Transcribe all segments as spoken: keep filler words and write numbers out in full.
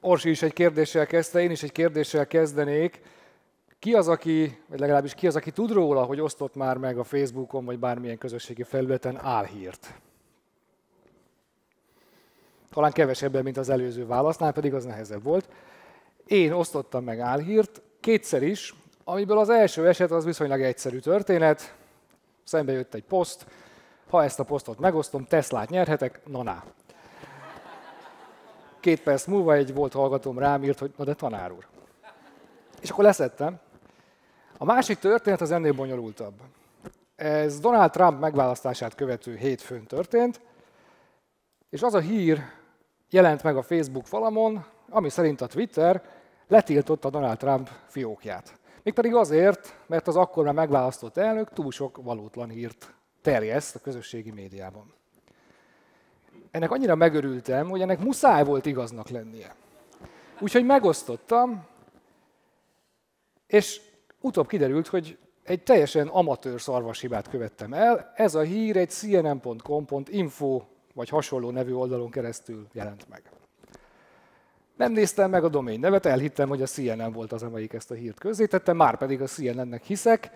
Orsi is egy kérdéssel kezdte, én is egy kérdéssel kezdenék. Ki az, aki, vagy legalábbis ki az, aki tud róla, hogy osztott már meg a Facebookon, vagy bármilyen közösségi felületen álhírt? Talán kevesebben, mint az előző válasznál, pedig az nehezebb volt. Én osztottam meg álhírt, kétszer is, amiből az első eset az viszonylag egyszerű történet. Szembe jött egy poszt, ha ezt a posztot megosztom, Teslát nyerhetek, na-na. Két perc múlva egy volt hallgatóm rám írt, hogy na de tanár úr. És akkor leszettem. A másik történet az ennél bonyolultabb. Ez Donald Trump megválasztását követő hétfőn történt, és az a hír jelent meg a Facebook falamon, ami szerint a Twitter letiltotta Donald Trump fiókját. Mégpedig azért, mert az akkor már megválasztott elnök túl sok valótlan hírt terjeszt a közösségi médiában. Ennek annyira megörültem, hogy ennek muszáj volt igaznak lennie. Úgyhogy megosztottam, és utóbb kiderült, hogy egy teljesen amatőr szarvashibát követtem el. Ez a hír egy C N N pont com pont info vagy hasonló nevű oldalon keresztül jelent meg. Nem néztem meg a domain nevet, elhittem, hogy a C N N volt az, amelyik ezt a hírt közzétette, már pedig a C N N-nek hiszek,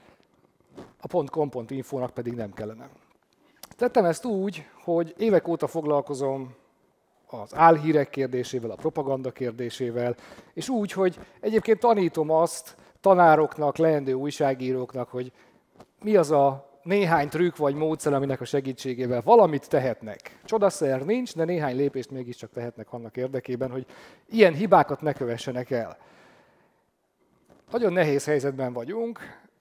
a .com pont info-nak pedig nem kellene. Tettem ezt úgy, hogy évek óta foglalkozom az álhírek kérdésével, a propaganda kérdésével, és úgy, hogy egyébként tanítom azt tanároknak, leendő újságíróknak, hogy mi az a néhány trükk vagy módszer, aminek a segítségével valamit tehetnek. Csodaszer nincs, de néhány lépést mégiscsak tehetnek annak érdekében, hogy ilyen hibákat ne kövessenek el. Nagyon nehéz helyzetben vagyunk,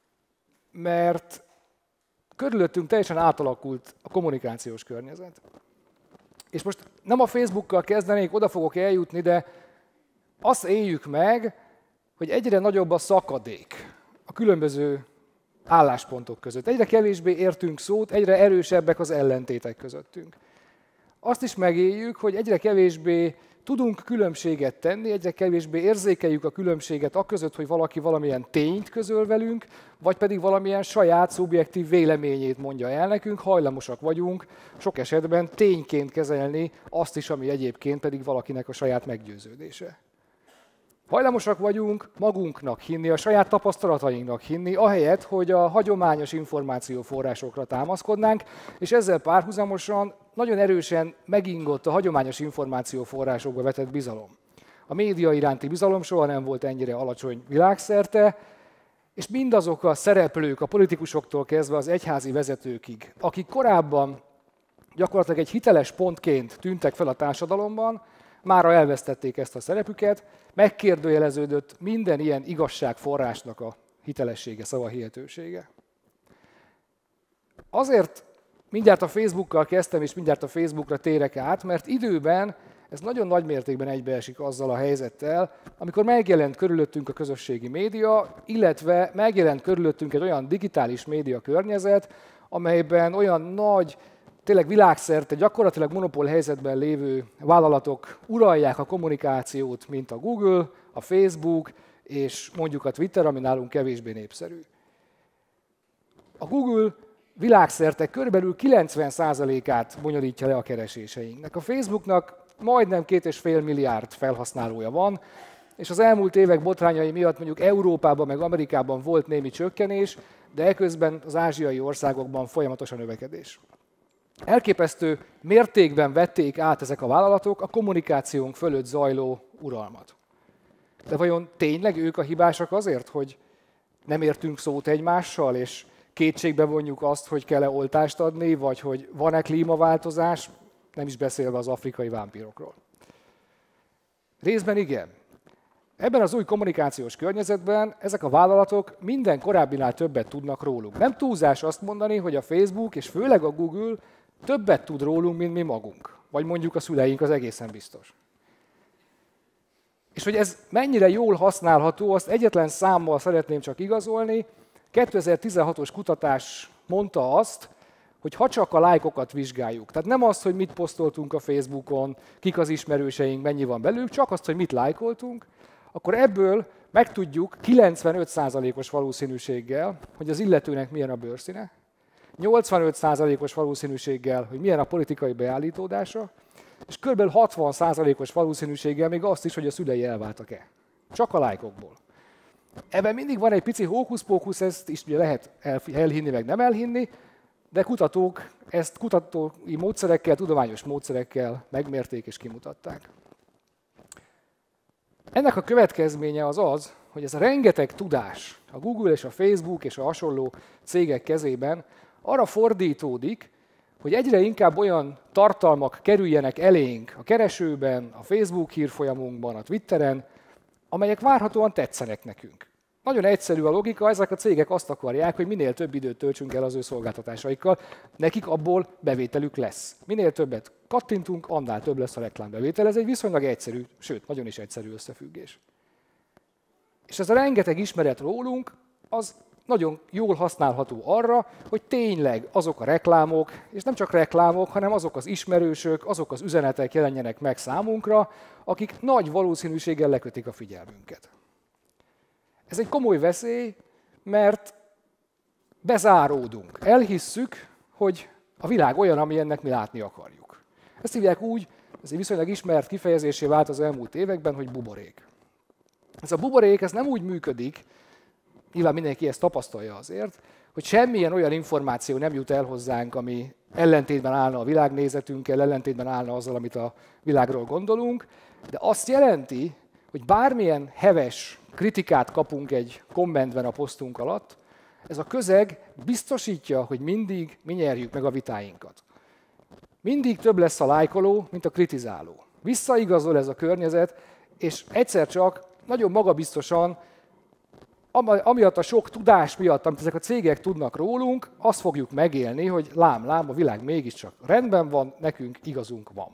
mert körülöttünk teljesen átalakult a kommunikációs környezet. És most nem a Facebookkal kezdenék, oda fogok eljutni, de azt éljük meg, hogy egyre nagyobb a szakadék a különböző álláspontok között. Egyre kevésbé értünk szót, egyre erősebbek az ellentétek közöttünk. Azt is megéljük, hogy egyre kevésbé tudunk különbséget tenni, egyre kevésbé érzékeljük a különbséget aközött, hogy valaki valamilyen tényt közöl velünk, vagy pedig valamilyen saját szubjektív véleményét mondja el nekünk, hajlamosak vagyunk sok esetben tényként kezelni azt is, ami egyébként pedig valakinek a saját meggyőződése. Hajlamosak vagyunk magunknak hinni, a saját tapasztalatainknak hinni, ahelyett, hogy a hagyományos információforrásokra támaszkodnánk, és ezzel párhuzamosan nagyon erősen megingott a hagyományos információforrásokba vetett bizalom. A média iránti bizalom soha nem volt ennyire alacsony világszerte, és mindazok a szereplők, a politikusoktól kezdve az egyházi vezetőkig, akik korábban gyakorlatilag egy hiteles pontként tűntek fel a társadalomban, mára elvesztették ezt a szerepüket, megkérdőjeleződött minden ilyen igazságforrásnak a hitelessége, szavahihetősége. Azért mindjárt a Facebookkal kezdtem, és mindjárt a Facebookra térek át, mert időben ez nagyon nagy mértékben egybeesik azzal a helyzettel, amikor megjelent körülöttünk a közösségi média, illetve megjelent körülöttünk egy olyan digitális média környezet, amelyben olyan nagy, tényleg világszerte gyakorlatilag monopól helyzetben lévő vállalatok uralják a kommunikációt, mint a Google, a Facebook és mondjuk a Twitter, ami nálunk kevésbé népszerű. A Google világszerte körülbelül kilencven százalékát bonyolítja le a kereséseinknek. A Facebooknak majdnem két és fél milliárd felhasználója van, és az elmúlt évek botrányai miatt mondjuk Európában meg Amerikában volt némi csökkenés, de eközben az ázsiai országokban folyamatos a növekedés. Elképesztő mértékben vették át ezek a vállalatok a kommunikációnk fölött zajló uralmat. De vajon tényleg ők a hibásak azért, hogy nem értünk szót egymással, és kétségbe vonjuk azt, hogy kell-e oltást adni, vagy hogy van-e klímaváltozás, nem is beszélve az afrikai vámpírokról? Részben igen. Ebben az új kommunikációs környezetben ezek a vállalatok minden korábbinál többet tudnak rólunk. Nem túlzás azt mondani, hogy a Facebook és főleg a Google többet tud rólunk, mint mi magunk. Vagy mondjuk a szüleink, az egészen biztos. És hogy ez mennyire jól használható, azt egyetlen számmal szeretném csak igazolni. kétezer-tizenhatos kutatás mondta azt, hogy ha csak a lájkokat vizsgáljuk, tehát nem azt, hogy mit posztoltunk a Facebookon, kik az ismerőseink, mennyi van belőlük, csak azt, hogy mit lájkoltunk, akkor ebből megtudjuk kilencvenöt százalékos valószínűséggel, hogy az illetőnek milyen a bőrszíne, nyolcvanöt százalékos valószínűséggel, hogy milyen a politikai beállítódása, és kb. hatvan százalékos valószínűséggel még azt is, hogy a szülei elváltak-e. Csak a lájkokból. Ebben mindig van egy pici hókusz-pókusz, ezt is ugye lehet elhinni, meg nem elhinni, de kutatók ezt kutatói módszerekkel, tudományos módszerekkel megmérték és kimutatták. Ennek a következménye az az, hogy ez a rengeteg tudás a Google és a Facebook és a hasonló cégek kezében arra fordítódik, hogy egyre inkább olyan tartalmak kerüljenek elénk a keresőben, a Facebook hírfolyamunkban, a Twitteren, amelyek várhatóan tetszenek nekünk. Nagyon egyszerű a logika, ezek a cégek azt akarják, hogy minél több időt töltsünk el az ő szolgáltatásaikkal, nekik abból bevételük lesz. Minél többet kattintunk, annál több lesz a reklámbevétel. Ez egy viszonylag egyszerű, sőt, nagyon is egyszerű összefüggés. És ez a rengeteg ismeret rólunk, az nagyon jól használható arra, hogy tényleg azok a reklámok, és nem csak reklámok, hanem azok az ismerősök, azok az üzenetek jelenjenek meg számunkra, akik nagy valószínűséggel lekötik a figyelmünket. Ez egy komoly veszély, mert bezáródunk. Elhisszük, hogy a világ olyan, amilyennek mi látni akarjuk. Ezt hívják úgy, ez egy viszonylag ismert kifejezésé vált az elmúlt években, hogy buborék. Ez a buborék ez nem úgy működik, nyilván mindenki ezt tapasztalja azért, hogy semmilyen olyan információ nem jut el hozzánk, ami ellentétben állna a világnézetünkkel, ellentétben állna azzal, amit a világról gondolunk, de azt jelenti, hogy bármilyen heves kritikát kapunk egy kommentben a posztunk alatt, ez a közeg biztosítja, hogy mindig mi nyerjük meg a vitáinkat. Mindig több lesz a lájkoló, mint a kritizáló. Visszaigazol ez a környezet, és egyszer csak nagyon magabiztosan, amiatt a sok tudás miatt, amit ezek a cégek tudnak rólunk, azt fogjuk megélni, hogy lám, lám, a világ mégiscsak rendben van, nekünk igazunk van.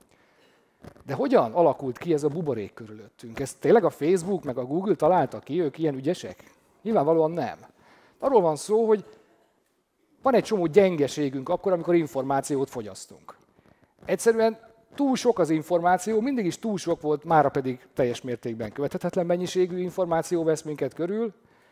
De hogyan alakult ki ez a buborék körülöttünk? Ezt tényleg a Facebook meg a Google találta ki, ők ilyen ügyesek? Nyilvánvalóan nem. Arról van szó, hogy van egy csomó gyengeségünk akkor, amikor információt fogyasztunk. Egyszerűen túl sok az információ, mindig is túl sok volt, mára pedig teljes mértékben követhetetlen mennyiségű információ vesz minket körül,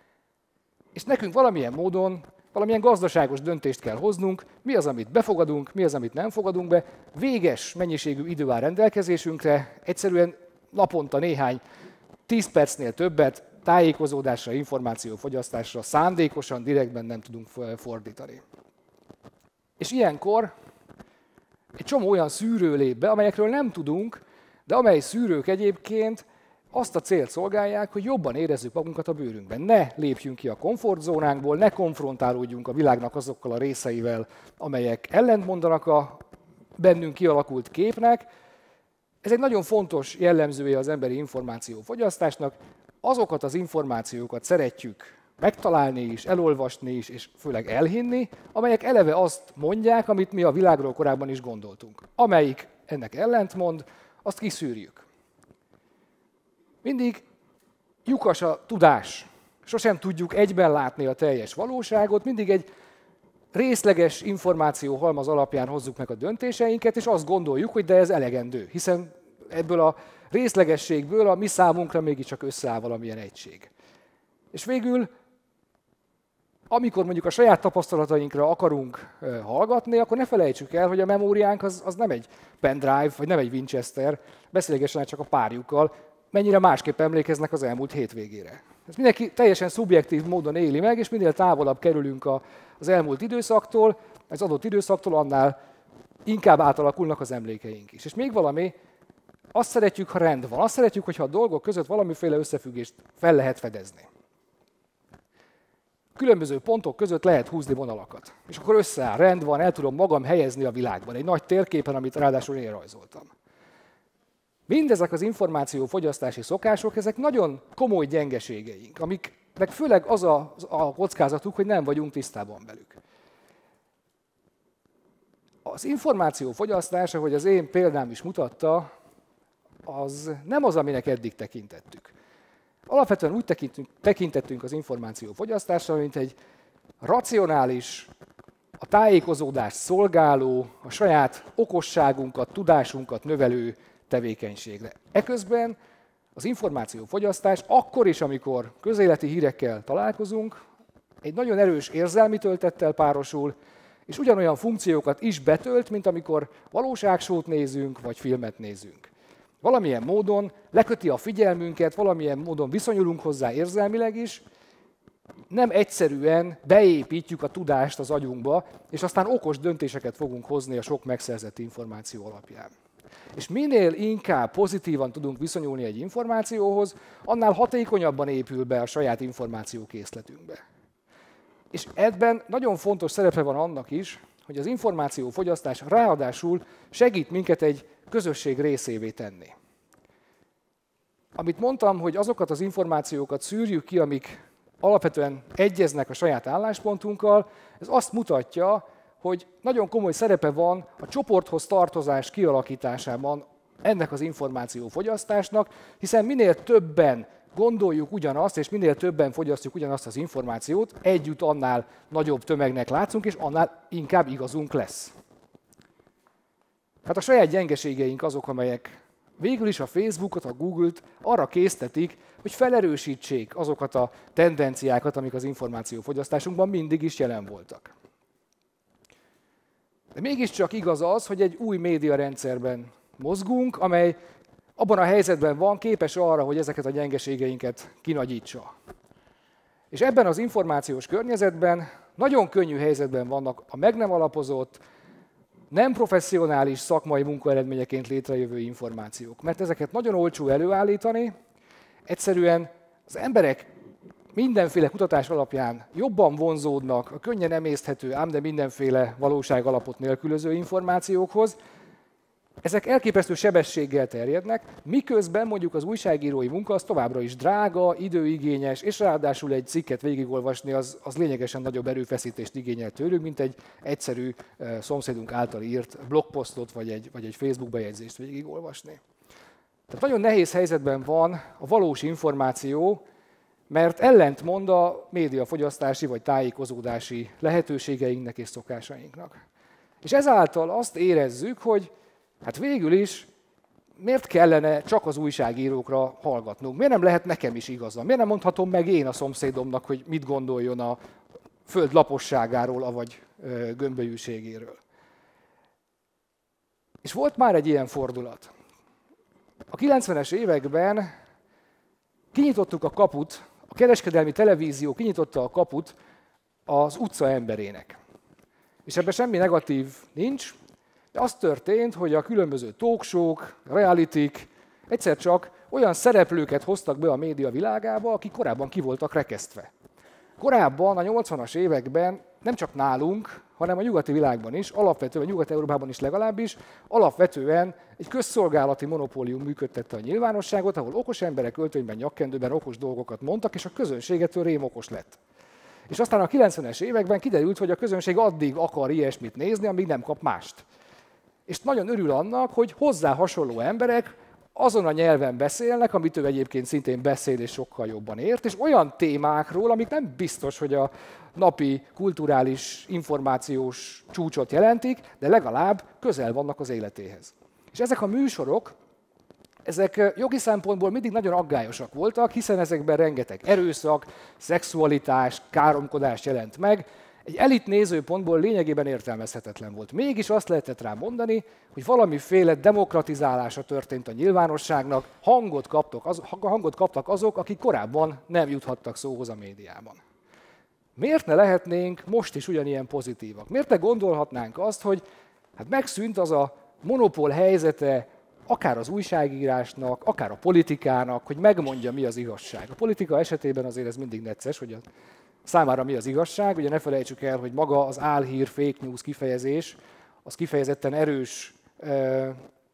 és nekünk valamilyen módon, valamilyen gazdaságos döntést kell hoznunk, mi az, amit befogadunk, mi az, amit nem fogadunk be, véges mennyiségű idő áll rendelkezésünkre, egyszerűen naponta néhány tíz percnél többet tájékozódásra, információfogyasztásra szándékosan, direktben nem tudunk fordítani. És ilyenkor egy csomó olyan szűrő lép be, amelyekről nem tudunk, de amely szűrők egyébként azt a célt szolgálják, hogy jobban érezzük magunkat a bőrünkben. Ne lépjünk ki a komfortzónánkból, ne konfrontálódjunk a világnak azokkal a részeivel, amelyek ellentmondanak a bennünk kialakult képnek. Ez egy nagyon fontos jellemzője az emberi információfogyasztásnak. Azokat az információkat szeretjük megtalálni is, elolvasni is, és főleg elhinni, amelyek eleve azt mondják, amit mi a világról korábban is gondoltunk. Amelyik ennek ellentmond, azt kiszűrjük. Mindig lyukas a tudás. Sosem tudjuk egyben látni a teljes valóságot, mindig egy részleges információhalmaz alapján hozzuk meg a döntéseinket, és azt gondoljuk, hogy de ez elegendő, hiszen ebből a részlegességből a mi számunkra mégiscsak összeáll valamilyen egység. És végül, amikor mondjuk a saját tapasztalatainkra akarunk hallgatni, akkor ne felejtsük el, hogy a memóriánk az, az nem egy pendrive, vagy nem egy Winchester, beszélgessenek csak a párjukkal, mennyire másképp emlékeznek az elmúlt hétvégére. Ez mindenki teljesen szubjektív módon éli meg, és minél távolabb kerülünk az elmúlt időszaktól, az adott időszaktól, annál inkább átalakulnak az emlékeink is. És még valami, azt szeretjük, ha rend van, azt szeretjük, hogyha a dolgok között valamiféle összefüggést fel lehet fedezni. Különböző pontok között lehet húzni vonalakat. És akkor összeáll, rend van, el tudom magam helyezni a világban, egy nagy térképen, amit ráadásul én rajzoltam. Mindezek az információfogyasztási szokások, ezek nagyon komoly gyengeségeink, amiknek főleg az a, a kockázatuk, hogy nem vagyunk tisztában velük. Az információfogyasztás, ahogy az én példám is mutatta, az nem az, aminek eddig tekintettük. Alapvetően úgy tekintünk, tekintettünk az információfogyasztásra, mint egy racionális, a tájékozódást szolgáló, a saját okosságunkat, tudásunkat növelő tevékenységre. Eközben az információfogyasztás akkor is, amikor közéleti hírekkel találkozunk, egy nagyon erős érzelmi töltettel párosul, És ugyanolyan funkciókat is betölt, mint amikor valóságsót nézünk, vagy filmet nézünk. Valamilyen módon leköti a figyelmünket, valamilyen módon viszonyulunk hozzá érzelmileg is, nem egyszerűen beépítjük a tudást az agyunkba, és aztán okos döntéseket fogunk hozni a sok megszerzett információ alapján. És minél inkább pozitívan tudunk viszonyulni egy információhoz, annál hatékonyabban épül be a saját információkészletünkbe. És ebben nagyon fontos szerepe van annak is, hogy az információfogyasztás ráadásul segít minket egy közösség részévé tenni. Amit mondtam, hogy azokat az információkat szűrjük ki, amik alapvetően egyeznek a saját álláspontunkkal, ez azt mutatja, hogy nagyon komoly szerepe van a csoporthoz tartozás kialakításában ennek az információfogyasztásnak, hiszen minél többen gondoljuk ugyanazt, és minél többen fogyasztjuk ugyanazt az információt, együtt annál nagyobb tömegnek látszunk, és annál inkább igazunk lesz. Hát a saját gyengeségeink azok, amelyek végül is a Facebookot, a Google-t arra késztetik, hogy felerősítsék azokat a tendenciákat, amik az információfogyasztásunkban mindig is jelen voltak. De mégiscsak igaz az, hogy egy új médiarendszerben mozgunk, amely abban a helyzetben van, képes arra, hogy ezeket a gyengeségeinket kinagyítsa. És ebben az információs környezetben nagyon könnyű helyzetben vannak a meg nem alapozott, nem professzionális szakmai munkaeredményeként létrejövő információk. Mert ezeket nagyon olcsó előállítani, egyszerűen az emberek mindenféle kutatás alapján jobban vonzódnak a könnyen emészthető, ám de mindenféle valóság alapot nélkülöző információkhoz. Ezek elképesztő sebességgel terjednek, miközben mondjuk az újságírói munka az továbbra is drága, időigényes, és ráadásul egy cikket végigolvasni az, az lényegesen nagyobb erőfeszítést igényel tőlünk, mint egy egyszerű uh, szomszédunk által írt blogposztot vagy egy, vagy egy Facebook bejegyzést végigolvasni. Tehát nagyon nehéz helyzetben van a valós információ, mert ellentmond a médiafogyasztási vagy tájékozódási lehetőségeinknek és szokásainknak. És ezáltal azt érezzük, hogy hát végül is miért kellene csak az újságírókra hallgatnunk? Miért nem lehet nekem is igazam? Miért nem mondhatom meg én a szomszédomnak, hogy mit gondoljon a föld laposságáról, avagy gömbölyűségéről? És volt már egy ilyen fordulat. A kilencvenes években kinyitottuk a kaput, a kereskedelmi televízió kinyitotta a kaput az utca emberének. És ebben semmi negatív nincs, de az történt, hogy a különböző talkshow-k, realityk egyszer csak olyan szereplőket hoztak be a média világába, akik korábban ki voltak rekesztve. Korábban, a nyolcvanas években nem csak nálunk, hanem a nyugati világban is, alapvetően Nyugat-Európában is legalábbis, alapvetően egy közszolgálati monopólium működtette a nyilvánosságot, ahol okos emberek öltönyben, nyakkendőben okos dolgokat mondtak, és a közönségetől rém okos lett. És aztán a kilencvenes években kiderült, hogy a közönség addig akar ilyesmit nézni, amíg nem kap mást. És nagyon örül annak, hogy hozzá hasonló emberek azon a nyelven beszélnek, amit ő egyébként szintén beszél és sokkal jobban ért, és olyan témákról, amik nem biztos, hogy a napi kulturális információs csúcsot jelentik, de legalább közel vannak az életéhez. És ezek a műsorok, ezek jogi szempontból mindig nagyon aggályosak voltak, hiszen ezekben rengeteg erőszak, szexualitás, káromkodás jelent meg. Egy elit nézőpontból lényegében értelmezhetetlen volt. Mégis azt lehetett rá mondani, hogy valamiféle demokratizálása történt a nyilvánosságnak, hangot kaptak, az, hangot kaptak azok, akik korábban nem juthattak szóhoz a médiában. Miért ne lehetnénk most is ugyanilyen pozitívak? Miért ne gondolhatnánk azt, hogy hát megszűnt az a monopól helyzete akár az újságírásnak, akár a politikának, hogy megmondja, mi az igazság. A politika esetében azért ez mindig necces, hogy a számára mi az igazság. Ugye ne felejtsük el, hogy maga az álhír, fake news kifejezés, az kifejezetten erős ö,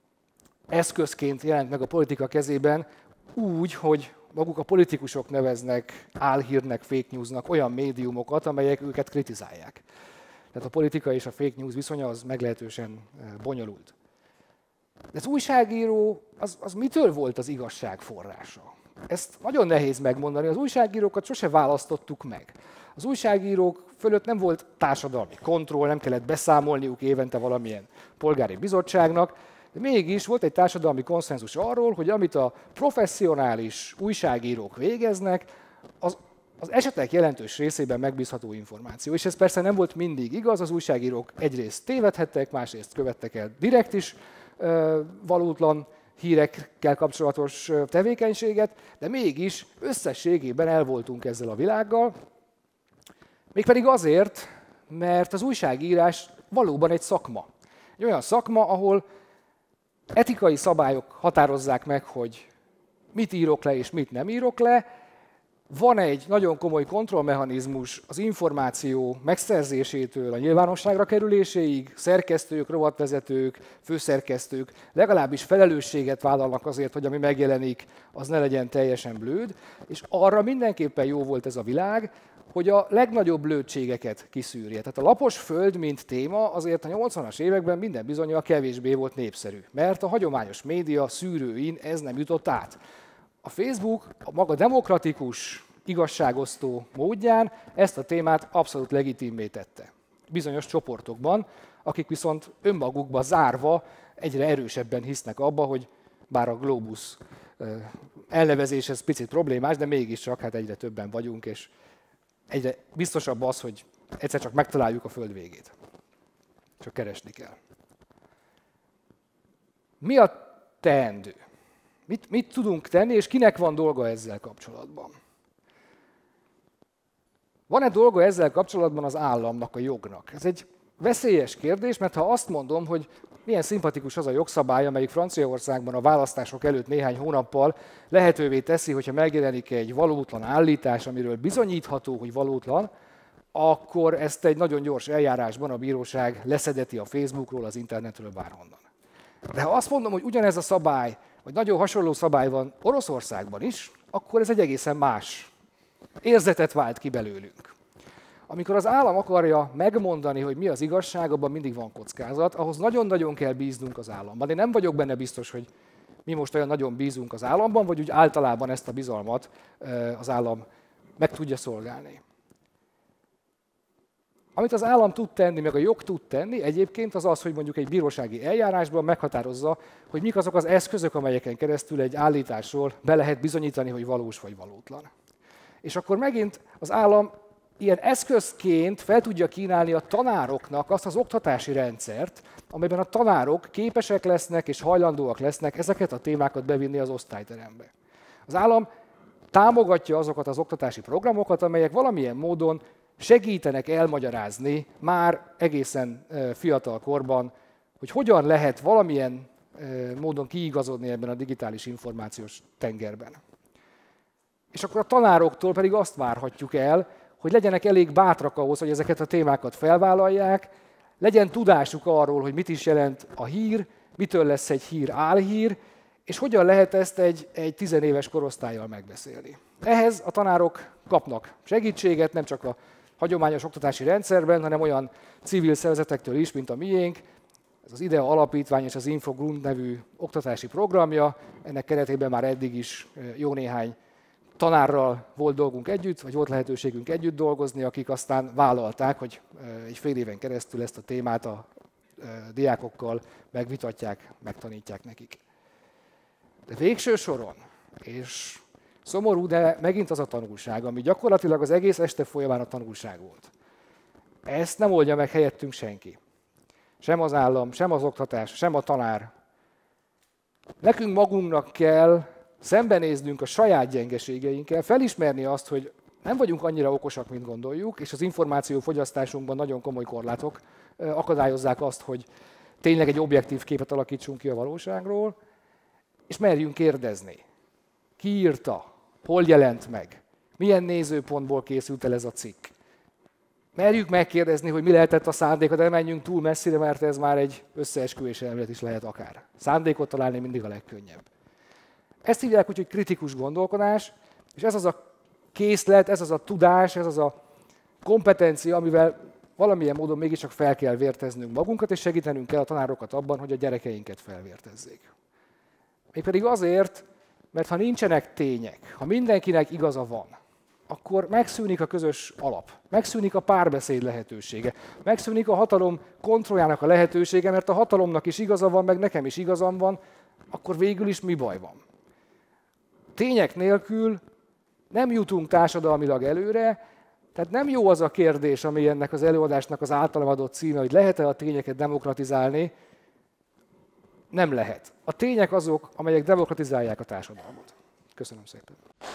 eszközként jelent meg a politika kezében, úgy, hogy maguk a politikusok neveznek álhírnek, fake newsnak olyan médiumokat, amelyek őket kritizálják. Tehát a politika és a fake news viszonya az meglehetősen bonyolult. De az újságíró, az, az mitől volt az igazság forrása? Ezt nagyon nehéz megmondani, az újságírókat sose választottuk meg. Az újságírók fölött nem volt társadalmi kontroll, nem kellett beszámolniuk évente valamilyen polgári bizottságnak, de mégis volt egy társadalmi konszenzus arról, hogy amit a professzionális újságírók végeznek, az az esetek jelentős részében megbízható információ. És ez persze nem volt mindig igaz, az újságírók egyrészt tévedhettek, másrészt követtek el direkt is ö, valótlan hírekkel kapcsolatos tevékenységet, de mégis összességében el voltunk ezzel a világgal, mégpedig azért, mert az újságírás valóban egy szakma. Egy olyan szakma, ahol etikai szabályok határozzák meg, hogy mit írok le és mit nem írok le. Van egy nagyon komoly kontrollmechanizmus az információ megszerzésétől a nyilvánosságra kerüléséig, szerkesztők, rovatvezetők, főszerkesztők legalábbis felelősséget vállalnak azért, hogy ami megjelenik, az ne legyen teljesen blőd, és arra mindenképpen jó volt ez a világ, hogy a legnagyobb blödségeket kiszűrje. Tehát a lapos föld, mint téma, azért a nyolcvanas években minden bizonnyal kevésbé volt népszerű, mert a hagyományos média szűrőin ez nem jutott át. A Facebook a maga demokratikus, igazságosztó módján ezt a témát abszolút legitimmé tette. Bizonyos csoportokban, akik viszont önmagukba zárva egyre erősebben hisznek abba, hogy bár a Globus elnevezés ez picit problémás, de mégiscsak hát egyre többen vagyunk, és egyre biztosabb az, hogy egyszer csak megtaláljuk a föld végét. Csak keresni kell. Mi a teendő? Mit, mit tudunk tenni, és kinek van dolga ezzel kapcsolatban? Van-e dolga ezzel kapcsolatban az államnak, a jognak? Ez egy veszélyes kérdés, mert ha azt mondom, hogy milyen szimpatikus az a jogszabály, amelyik Franciaországban a választások előtt néhány hónappal lehetővé teszi, hogyha megjelenik egy valótlan állítás, amiről bizonyítható, hogy valótlan, akkor ezt egy nagyon gyors eljárásban a bíróság leszedeti a Facebookról, az internetről, bárhonnan. De ha azt mondom, hogy ugyanez a szabály, vagy nagyon hasonló szabály van Oroszországban is, akkor ez egy egészen más érzetet vált ki belőlünk. Amikor az állam akarja megmondani, hogy mi az igazság, abban mindig van kockázat, ahhoz nagyon-nagyon kell bíznunk az államban. Én nem vagyok benne biztos, hogy mi most olyan nagyon bízunk az államban, vagy úgy általában ezt a bizalmat az állam meg tudja szolgálni. Amit az állam tud tenni, meg a jog tud tenni egyébként, az az, hogy mondjuk egy bírósági eljárásban meghatározza, hogy mik azok az eszközök, amelyeken keresztül egy állításról be lehet bizonyítani, hogy valós vagy valótlan. És akkor megint az állam ilyen eszközként fel tudja kínálni a tanároknak azt az oktatási rendszert, amelyben a tanárok képesek lesznek és hajlandóak lesznek ezeket a témákat bevinni az osztályterembe. Az állam támogatja azokat az oktatási programokat, amelyek valamilyen módon segítenek elmagyarázni már egészen fiatal korban, hogy hogyan lehet valamilyen módon kiigazodni ebben a digitális információs tengerben. És akkor a tanároktól pedig azt várhatjuk el, hogy legyenek elég bátrak ahhoz, hogy ezeket a témákat felvállalják, legyen tudásuk arról, hogy mit is jelent a hír, mitől lesz egy hír álhír, és hogyan lehet ezt egy, egy tizenéves korosztállyal megbeszélni. Ehhez a tanárok kapnak segítséget, nem csak a hagyományos oktatási rendszerben, hanem olyan civil szervezetektől is, mint a miénk. Ez az IDEA Alapítvány és az Infogrund nevű oktatási programja, ennek keretében már eddig is jó néhány tanárral volt dolgunk együtt, vagy volt lehetőségünk együtt dolgozni, akik aztán vállalták, hogy egy fél éven keresztül ezt a témát a diákokkal megvitatják, megtanítják nekik. De végső soron, és szomorú, de megint az a tanulság, ami gyakorlatilag az egész este folyamán a tanulság volt. Ezt nem oldja meg helyettünk senki. Sem az állam, sem az oktatás, sem a tanár. Nekünk magunknak kell szembenéznünk a saját gyengeségeinkkel, felismerni azt, hogy nem vagyunk annyira okosak, mint gondoljuk, és az információfogyasztásunkban nagyon komoly korlátok akadályozzák azt, hogy tényleg egy objektív képet alakítsunk ki a valóságról, és merjünk kérdezni. Ki írta? Hol jelent meg? Milyen nézőpontból készült el ez a cikk? Merjük megkérdezni, hogy mi lehetett a szándéka, de menjünk túl messzire, mert ez már egy összeesküvés elmélet is lehet akár. Szándékot találni mindig a legkönnyebb. Ezt hívják úgy, hogy kritikus gondolkodás, és ez az a készlet, ez az a tudás, ez az a kompetencia, amivel valamilyen módon mégiscsak fel kell vérteznünk magunkat, és segítenünk kell a tanárokat abban, hogy a gyerekeinket felvértezzék. Mégpedig azért, mert ha nincsenek tények, ha mindenkinek igaza van, akkor megszűnik a közös alap, megszűnik a párbeszéd lehetősége, megszűnik a hatalom kontrolljának a lehetősége, mert a hatalomnak is igaza van, meg nekem is igazam van, akkor végül is mi baj van? Tények nélkül Nem jutunk társadalmilag előre, tehát nem jó az a kérdés, ami ennek az előadásnak az általam adott címe, hogy lehet-e a tényeket demokratizálni. Nem lehet. A tények azok, amelyek demokratizálják a társadalmat. Köszönöm szépen.